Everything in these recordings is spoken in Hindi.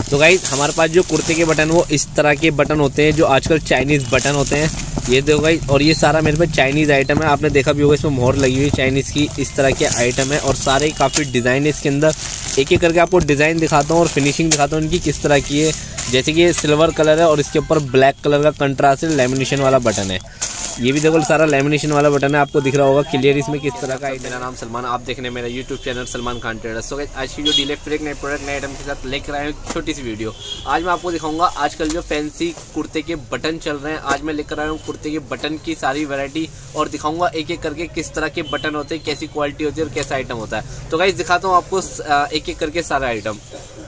तो गाइस हमारे पास जो कुर्ते के बटन वो इस तरह के बटन होते हैं जो आजकल चाइनीज़ बटन होते हैं। ये देखो गाइस, और ये सारा मेरे पास चाइनीज़ आइटम है। आपने देखा भी होगा इसमें मोहर लगी हुई चाइनीज़ की। इस तरह के आइटम है और सारे काफ़ी डिज़ाइन है इसके अंदर। एक एक करके आपको डिज़ाइन दिखाता हूँ और फिनिशिंग दिखाता हूँ इनकी किस तरह की है। जैसे कि ये सिल्वर कलर है और इसके ऊपर ब्लैक कलर का कंट्रास्ट है, लेमिनेशन वाला बटन है। ये भी देखो सारा लेमिनेशन वाला बटन है, आपको दिख रहा होगा क्लियर इसमें किस तरह का। मेरा नाम सलमान, आप देख रहे हैं मेरा YouTube channel Salman Khan traders. तो आज की जो डील है फिर एक नए प्रोडक्ट नए आइटम के साथ लेकर आए हैं छोटी सी वीडियो। आज मैं आपको दिखाऊंगा आजकल जो फैंसी कुर्ते के बटन चल रहे हैं। आज मैं लेकर आया हूँ कुर्ते के बटन की सारी वैरायटी और दिखाऊंगा एक एक करके किस तरह के बटन होते हैं, कैसी क्वालिटी होती है और कैसा आइटम होता है। तो गाइस दिखाता हूँ आपको एक एक करके सारा आइटम।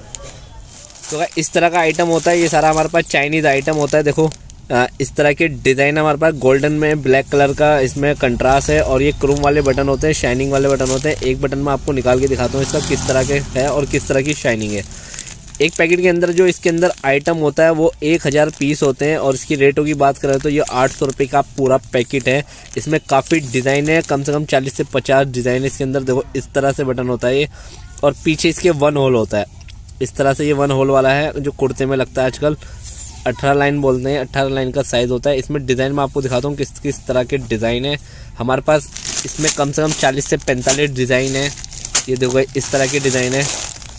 तो इस तरह का आइटम होता है, ये सारा हमारे पास चाइनीज़ आइटम होता है। देखो इस तरह के डिज़ाइन हमारे पास गोल्डन में ब्लैक कलर का इसमें कंट्रास्ट है और ये क्रोम वाले बटन होते हैं, शाइनिंग वाले बटन होते हैं। एक बटन में आपको निकाल के दिखाता हूँ इसका किस तरह के है और किस तरह की शाइनिंग है। एक पैकेट के अंदर जो इसके अंदर आइटम होता है वो 1000 पीस होते हैं और इसकी रेटों की बात करें तो ये 800 रुपये का पूरा पैकेट है। इसमें काफ़ी डिज़ाइन है, कम से कम 40 से 50 डिज़ाइन है इसके अंदर। देखो इस तरह से बटन होता है ये और पीछे इसके 1 होल होता है। इस तरह से ये 1 होल वाला है जो कुर्ते में लगता है आजकल। 18 लाइन बोलते हैं, 18 लाइन का साइज़ होता है। इसमें डिज़ाइन में आपको दिखाता हूँ किस किस तरह के डिज़ाइन है हमारे पास। इसमें कम से कम 40 से 45 डिज़ाइन है। ये देखो इस तरह के डिज़ाइन है।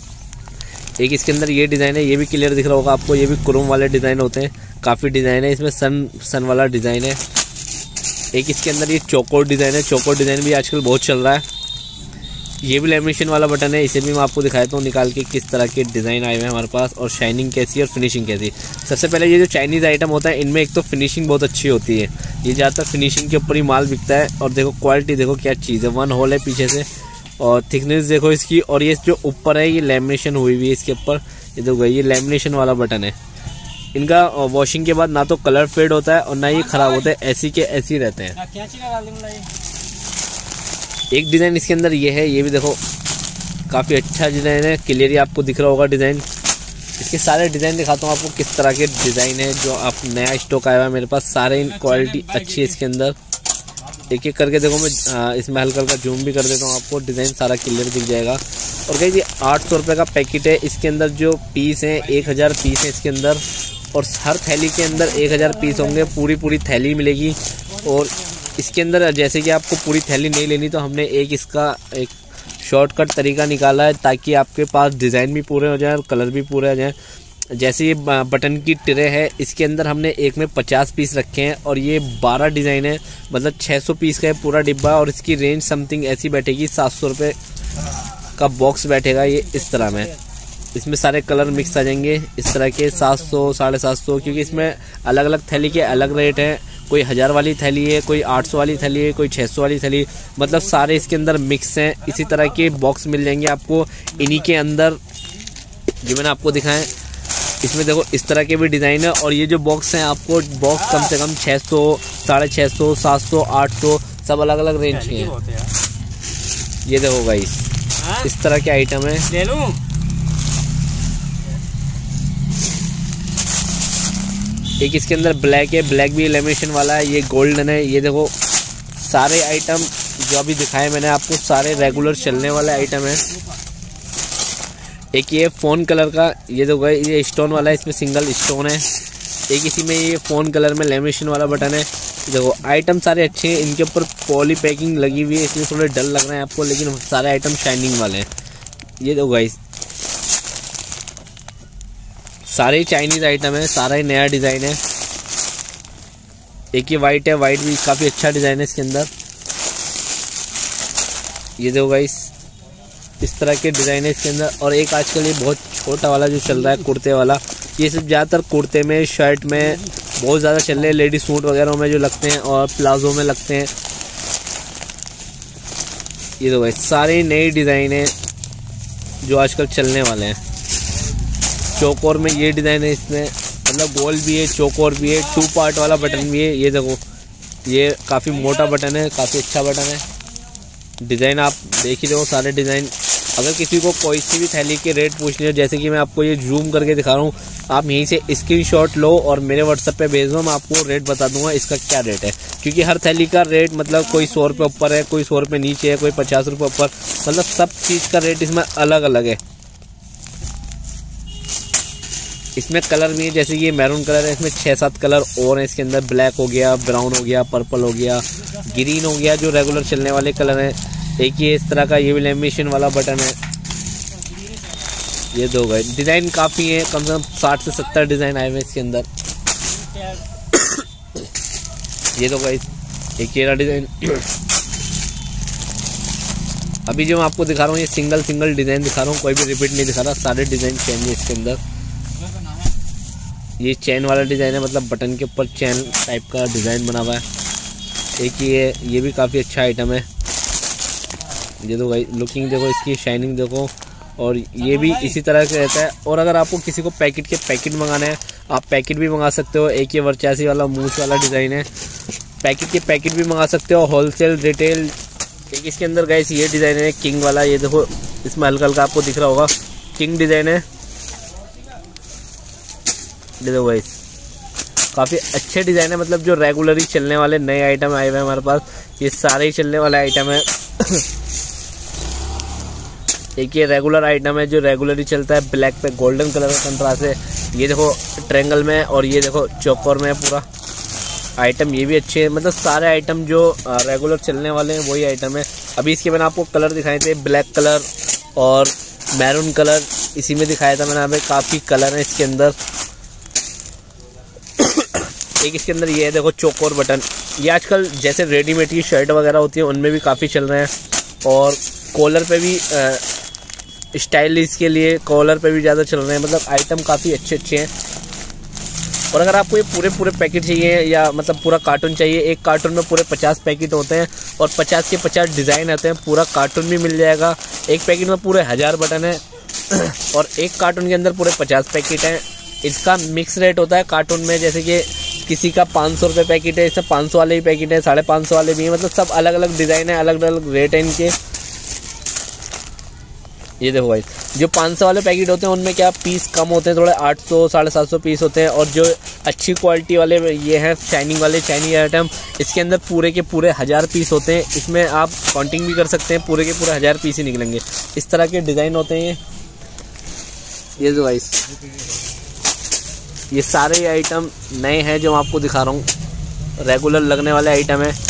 एक इसके अंदर ये डिज़ाइन है, ये भी क्लियर दिख रहा होगा आपको। ये भी क्रोम वाले डिज़ाइन होते हैं, काफ़ी डिज़ाइन है। इसमें सन वाला डिज़ाइन है। एक इसके अंदर ये चौकोर डिज़ाइन है, चौकोर डिज़ाइन भी आजकल बहुत चल रहा है। ये भी लेमिनेशन वाला बटन है, इसे भी मैं आपको दिखाता हूँ निकाल के किस तरह के डिज़ाइन आए हुए हैं हमारे पास और शाइनिंग कैसी है और फिनिशिंग कैसी। सबसे पहले ये जो चाइनीज़ आइटम होता है इनमें एक तो फिनिशिंग बहुत अच्छी होती है। ये ज़्यादातर फिनिशिंग के ऊपर ही माल बिकता है। और देखो क्वालिटी देखो क्या चीज़ है, 1 होल है पीछे से और थिकनेस देखो इसकी। और ये जो ऊपर है ये लेमिनेशन हुई हुई है इसके ऊपर। ये देखो ये लेमिनेशन वाला बटन है। इनका वॉशिंग के बाद ना तो कलर फेड होता है और ना ये ख़राब होता है, ऐसी के ऐसी रहते हैं। एक डिज़ाइन इसके अंदर ये है, ये भी देखो काफ़ी अच्छा डिज़ाइन है, क्लियरली आपको दिख रहा होगा डिज़ाइन। इसके सारे डिज़ाइन दिखाता हूँ आपको किस तरह के डिज़ाइन है जो आप नया स्टॉक आया हुआ है मेरे पास। सारे क्वालिटी अच्छी है इसके अंदर। एक एक करके देखो मैं इसमें हल्का हल्का जूम भी कर देता हूँ, आपको डिज़ाइन सारा क्लियर दिख जाएगा। और कहीं ये 800 रुपये का पैकेट है। इसके अंदर जो पीस हैं 1000 पीस है इसके अंदर और हर थैली के अंदर 1000 पीस होंगे। पूरी थैली मिलेगी। और इसके अंदर जैसे कि आपको पूरी थैली नहीं लेनी तो हमने इसका एक शॉर्टकट तरीका निकाला है ताकि आपके पास डिज़ाइन भी पूरे हो जाए और कलर भी पूरे हो जाए। जैसे ये बटन की ट्रे है, इसके अंदर हमने एक में 50 पीस रखे हैं और ये 12 डिज़ाइन है, मतलब 600 पीस का है पूरा डिब्बा। और इसकी रेंज समथिंग ऐसी बैठेगी 700 रुपये का बॉक्स बैठेगा ये इस तरह में। इसमें सारे कलर मिक्स आ जाएंगे इस तरह के 700 750, क्योंकि इसमें अलग अलग थैली के अलग रेट हैं। कोई 1000 वाली थैली है, कोई 800 वाली थैली है, कोई 600 वाली थैली, मतलब सारे इसके अंदर मिक्स हैं। इसी तरह के बॉक्स मिल जाएंगे आपको इन्हीं के अंदर जो मैंने आपको दिखाएं। इसमें देखो इस तरह के भी डिज़ाइन है। और ये जो बॉक्स हैं आपको बॉक्स कम से कम 600 650 700 800 सब अलग अलग रेंज के हैं। ये देखो गाइस इस तरह के आइटम है। ले लूं? एक इसके अंदर ब्लैक है, ब्लैक भी लेमिनेशन वाला है। ये गोल्डन है। ये देखो सारे आइटम जो अभी दिखाए मैंने आपको सारे रेगुलर चलने वाले आइटम है। एक ये फ़ोन कलर का, ये देखो ये स्टोन वाला है, इसमें सिंगल स्टोन है। एक इसी में ये फ़ोन कलर में लेमिनेशन वाला बटन है। देखो आइटम सारे अच्छे हैं, इनके ऊपर पॉली पैकिंग लगी हुई है इसलिए थोड़े डल लग रहे हैं आपको, लेकिन सारे आइटम शाइनिंग वाले हैं। ये देखो गाइस सारे चाइनीज़ आइटम है, सारा ही नया डिज़ाइन है। एक ये वाइट है, वाइट भी काफ़ी अच्छा डिज़ाइन है इसके अंदर। ये देखो गाइस इस तरह के डिज़ाइन है इसके अंदर। और एक आजकल ये बहुत छोटा वाला जो चल रहा है कुर्ते वाला, ये सब ज़्यादातर कुर्ते में शर्ट में बहुत ज़्यादा चल रहे हैं, लेडी सूट वगैरह में जो लगते हैं और प्लाजो में लगते हैं। ये देखो गाइस सारे नए डिज़ाइन है जो आजकल चलने वाले हैं। चौकोर में ये डिज़ाइन है, इसमें मतलब गोल भी है, चौकोर भी है, 2 पार्ट वाला बटन भी है। ये देखो ये काफ़ी मोटा बटन है, काफ़ी अच्छा बटन है। डिज़ाइन आप देख ही रहे हो सारे डिज़ाइन। अगर किसी को कोई सी भी थैली के रेट पूछने हो, जैसे कि मैं आपको ये जूम करके दिखा रहा हूँ, आप यहीं से स्क्रीनशॉट लो और मेरे व्हाट्सएप पे भेज दो, मैं आपको रेट बता दूंगा इसका क्या रेट है। क्योंकि हर थैली का रेट मतलब कोई 100 रुपये ऊपर है, कोई 100 रुपये नीचे है, कोई 50 रुपये ऊपर, मतलब सब चीज़ का रेट इसमें अलग अलग है। इसमें कलर भी है, जैसे कि ये मैरून कलर है, इसमें 6-7 कलर और हैं इसके अंदर। ब्लैक हो गया, ब्राउन हो गया, पर्पल हो गया, ग्रीन हो गया, जो रेगुलर चलने वाले कलर हैं। एक ये इस तरह का ये भी लेमिनेशन वाला बटन है। ये दो गए डिज़ाइन काफ़ी है, कम से कम 60 से 70 डिज़ाइन आए हुए इसके अंदर। ये दो गए एक ये डिज़ाइन। अभी जो मैं आपको दिखा रहा हूँ ये सिंगल डिज़ाइन दिखा रहा हूँ, कोई भी रिपीट नहीं दिखा रहा, सारे डिज़ाइन चेंज है इसके अंदर। ये चैन वाला डिज़ाइन है, मतलब बटन के ऊपर चैन टाइप का डिज़ाइन बना हुआ है। एक ये भी काफ़ी अच्छा आइटम है। ये तो भाई लुकिंग देखो, इसकी शाइनिंग देखो, और ये भी इसी तरह से रहता है। और अगर आपको किसी को पैकेट मंगाना है, आप पैकेट भी मंगा सकते हो। एक ये वर्चासी वाला मूछ वाला डिज़ाइन है, पैकेट भी मंगा सकते हो, होलसेल रिटेल। एक इसके अंदर गाइस ये डिज़ाइन है किंग वाला, ये देखो इसमें हल्का हल्का आपको दिख रहा होगा, किंग डिज़ाइन है। देखो गाइस काफ़ी अच्छे डिज़ाइन है, मतलब जो रेगुलरली चलने वाले नए आइटम आए हुए हैं हमारे पास, ये सारे ही चलने वाले आइटम है। एक ये रेगुलर आइटम है जो रेगुलरली चलता है, ब्लैक पे गोल्डन कलर का कंट्रास्ट है। ये देखो ट्रायंगल में, और ये देखो चौकोर में पूरा आइटम। ये भी अच्छे हैं, मतलब सारे आइटम जो रेगुलर चलने वाले हैं वही आइटम है। अभी इसके मैंने आपको कलर दिखाए थे, ब्लैक कलर और मैरून कलर इसी में दिखाया था मैंने। हमें काफ़ी कलर है इसके अंदर। एक इसके अंदर ये है देखो चौकोर बटन, ये आजकल जैसे रेडीमेड की शर्ट वगैरह होती है उनमें भी काफ़ी चल रहे हैं। और कॉलर पे भी स्टाइलिश के लिए कॉलर पे भी ज़्यादा चल रहे हैं, मतलब आइटम काफ़ी अच्छे हैं। और अगर आपको ये पूरे पैकेट चाहिए या मतलब पूरा कार्टून चाहिए, एक कार्टून में पूरे 50 पैकेट होते हैं और 50 के 50 डिज़ाइन आते हैं, पूरा कार्टून भी मिल जाएगा। एक पैकेट में पूरे 1000 बटन है और एक कार्टून के अंदर पूरे 50 पैकेट हैं। इसका मिक्स रेट होता है कार्टून में, जैसे कि किसी का 500 रुपये पैकेट है, इसमें 500 वाले भी पैकेट है, 550 वाले भी हैं, मतलब सब अलग अलग डिज़ाइन है, अलग अलग रेट है इनके। ये देखो भाई जो 500 वाले पैकेट होते हैं उनमें क्या पीस कम होते हैं, थोड़े 800 750 पीस होते हैं। और जो अच्छी क्वालिटी वाले ये हैं शाइनिंग वाले चाइनीज आइटम, इसके अंदर पूरे के पूरे 1000 पीस होते हैं। इसमें आप काउंटिंग भी कर सकते हैं, पूरे के पूरे 1000 पीस ही निकलेंगे। इस तरह के डिज़ाइन होते हैं ये जो भाई, ये सारे आइटम नए हैं जो मैं आपको दिखा रहा हूँ, रेगुलर लगने वाले आइटम है।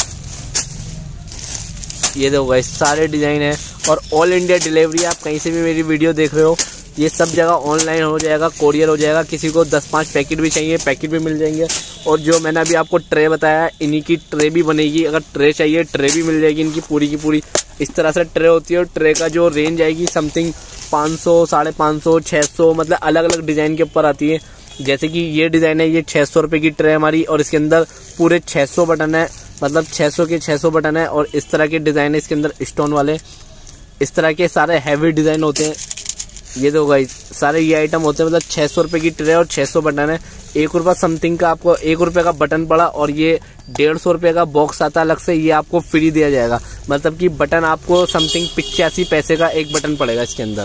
ये देखो गाइस सारे डिज़ाइन है और ऑल इंडिया डिलीवरी। आप कहीं से भी मेरी वीडियो देख रहे हो, ये सब जगह ऑनलाइन हो जाएगा, कोरियर हो जाएगा। किसी को 10-5 पैकेट भी चाहिए, पैकेट भी मिल जाएंगे। और जो मैंने अभी आपको ट्रे बताया, इन्हीं की ट्रे भी बनेगी। अगर ट्रे चाहिए ट्रे भी मिल जाएगी इनकी पूरी की पूरी। इस तरह से ट्रे होती है और ट्रे का जो रेंज आएगी समथिंग 500, 550, 600, मतलब अलग अलग डिज़ाइन के ऊपर आती है। जैसे कि ये डिज़ाइन है, ये 600 रुपये की ट्रे हमारी, और इसके अंदर पूरे 600 बटन है, मतलब 600 के 600 बटन है। और इस तरह के डिज़ाइन है इसके अंदर स्टोन वाले, इस तरह के सारे हैवी डिज़ाइन होते हैं। ये दो गाइस सारे ये आइटम होते हैं, मतलब 600 रुपये की ट्रे और 600 बटन है। 1 रुपये समथिंग का आपको 1 रुपये का बटन पड़ा, और ये 150 रुपये का बॉक्स आता है अलग से, ये आपको फ्री दिया जाएगा। मतलब कि बटन आपको समथिंग 85 पैसे का एक बटन पड़ेगा इसके अंदर।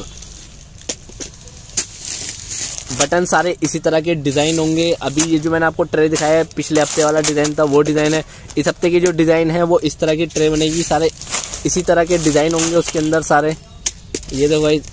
बटन सारे इसी तरह के डिज़ाइन होंगे। अभी ये जो मैंने आपको ट्रे दिखाया है, पिछले हफ्ते वाला डिज़ाइन था वो डिज़ाइन है। इस हफ्ते की जो डिज़ाइन है वो इस तरह की ट्रे बनेगी, सारे इसी तरह के डिज़ाइन होंगे उसके अंदर सारे। ये देखो भाई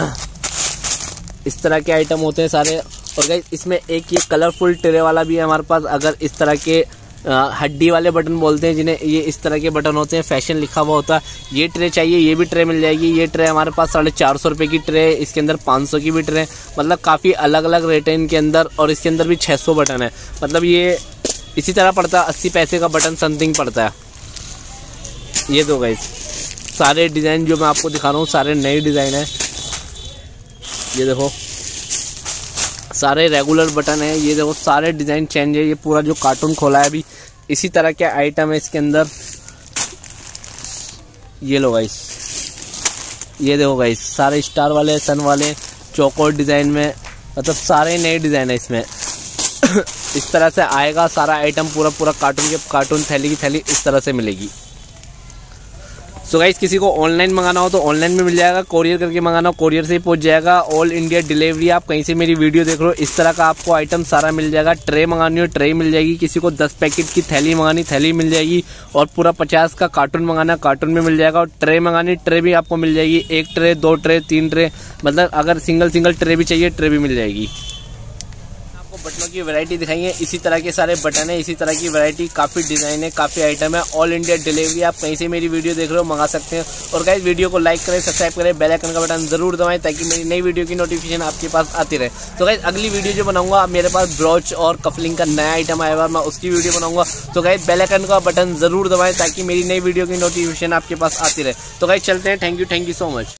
इस तरह के आइटम होते हैं सारे। और गाइस इसमें एक ये कलरफुल ट्रे वाला भी है हमारे पास। अगर इस तरह के हड्डी वाले बटन बोलते हैं जिन्हें, ये इस तरह के बटन होते हैं, फैशन लिखा हुआ होता है, ये ट्रे चाहिए, ये भी ट्रे मिल जाएगी। ये ट्रे हमारे पास 450 रुपये की ट्रे है, इसके अंदर 500 की भी ट्रे, मतलब काफ़ी अलग अलग रेट है इनके अंदर। और इसके अंदर भी 600 बटन है, मतलब ये इसी तरह पड़ता है 80 पैसे का बटन समथिंग पड़ता है। ये दो गाइस सारे डिज़ाइन जो मैं आपको दिखा रहा हूँ सारे नए डिज़ाइन है। ये देखो सारे रेगुलर बटन है, ये देखो सारे डिज़ाइन चेंज है। ये पूरा जो कार्टून खोला है अभी इसी तरह के आइटम है इसके अंदर। ये लो गाइस, ये देखो गाइस सारे स्टार वाले, सन वाले, चौकोर डिज़ाइन में, मतलब सारे नए डिज़ाइन है इसमें। इस तरह से आएगा सारा आइटम, पूरा कार्टून के कार्टून, थैली की थैली इस तरह से मिलेगी। सो गाइस किसी को ऑनलाइन मंगाना हो तो ऑनलाइन में मिल जाएगा, कोरियर करके मंगाना हो कोरियर से ही पहुंच जाएगा। All India delivery. आप कहीं से मेरी वीडियो देख रहे हो, इस तरह का आपको आइटम सारा मिल जाएगा। ट्रे मंगानी हो ट्रे मिल जाएगी, किसी को 10 पैकेट की थैली मंगानी थैली मिल जाएगी, और पूरा 50 का कार्टून मंगाना कार्टून में मिल जाएगा। और ट्रे मंगानी ट्रे भी आपको मिल जाएगी, 1 ट्रे 2 ट्रे 3 ट्रे, मतलब अगर सिंगल ट्रे भी चाहिए ट्रे भी मिल जाएगी। बटनों की वैरायटी दिखाई है। इसी तरह के सारे बटन है, इसी तरह की वैरायटी, काफ़ी डिज़ाइन है, काफ़ी आइटम है। ऑल इंडिया डिलीवरी, आप कहीं से मेरी वीडियो देख रहे हो मंगा सकते हैं। और गाइस वीडियो को लाइक करें, सब्सक्राइब करें, बेल आइकन का बटन जरूर दबाएं ताकि मेरी नई वीडियो की नोटिफिकेशन आपके पास आती रहे। तो गाइस अगली वीडियो जो बनाऊंगा, मेरे पास ब्रोच और कफलिंग का नया आइटम आया हुआ, मैं उसकी वीडियो बनाऊंगा। तो गाइस बेल आइकन का बटन जरूर दबाएं ताकि मेरी नई वीडियो की नोटिफिकेशन आपके पास आती रहे। तो गाइस चलते हैं, थैंक यू सो मच।